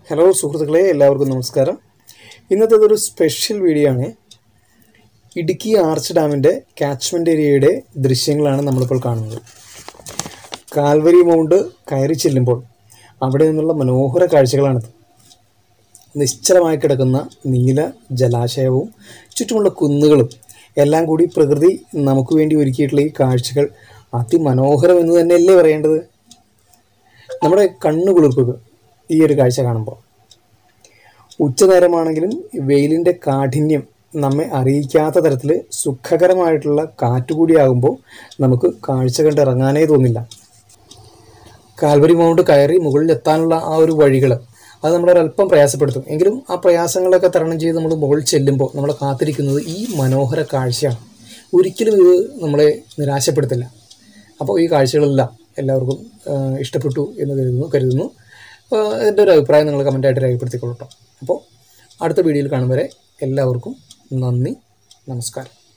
Hello സുഹൃത്തുക്കളെ, എല്ലാവർക്കും നമസ്കാരം. ഇന്നത്തേതൊരു സ്പെഷ്യൽ വീഡിയോ ആണ്. ഇടുക്കി ആർച്ച് ഡാമിൻ്റെ കാച്ച്മെൻറ്റ് ഏരിയയുടെ ദൃശ്യങ്ങളാണ് നമ്മളിപ്പോൾ കാണുന്നത്. കാൽവരി മൗണ്ട് കയറി ചെല്ലുമ്പോൾ അവിടെ നിന്നുള്ള മനോഹര കാഴ്ചകളാണിത്. നിശ്ചലമായി കിടക്കുന്ന നീല ജലാശയവും ചുറ്റുമുള്ള കുന്നുകളും എല്ലാം കൂടി പ്രകൃതി നമുക്ക് വേണ്ടി ഒരുക്കിയിട്ടുള്ള ഈ കാഴ്ചകൾ അതിമനോഹരം എന്ന് തന്നെയല്ലേ പറയേണ്ടത്. നമ്മുടെ കണ്ണു കുളിർക്കുക ഈ ഒരു കാഴ്ച കാണുമ്പോൾ. ഉച്ചനേരമാണെങ്കിലും വെയിലിൻ്റെ കാഠിന്യം നമ്മെ അറിയിക്കാത്ത തരത്തിൽ സുഖകരമായിട്ടുള്ള കാറ്റുകൂടിയാകുമ്പോൾ നമുക്ക് കാഴ്ച കണ്ടിറങ്ങാനേ തോന്നില്ല. കാൽവരി മൗണ്ട് കയറി മുകളിലെത്താനുള്ള ആ ഒരു വഴികൾ അത് നമ്മളൊരല്പം പ്രയാസപ്പെടുത്തും. എങ്കിലും ആ പ്രയാസങ്ങളൊക്കെ തരണം ചെയ്ത് നമ്മൾ മുകളിൽ ചെല്ലുമ്പോൾ നമ്മളെ കാത്തിരിക്കുന്നത് ഈ മനോഹര കാഴ്ചയാണ്. ഒരിക്കലും ഇത് നമ്മളെ നിരാശപ്പെടുത്തില്ല. അപ്പോൾ ഈ കാഴ്ചകളെല്ലാം എല്ലാവർക്കും ഇഷ്ടപ്പെട്ടു എന്ന് കരുതുന്നു. എൻ്റെ ഒരു അഭിപ്രായം നിങ്ങൾ കമൻറ്റായിട്ട് രേഖപ്പെടുത്തിക്കൊള്ളട്ടോ. അപ്പോൾ അടുത്ത വീഡിയോയിൽ കാണും വരെ എല്ലാവർക്കും നന്ദി, നമസ്കാരം.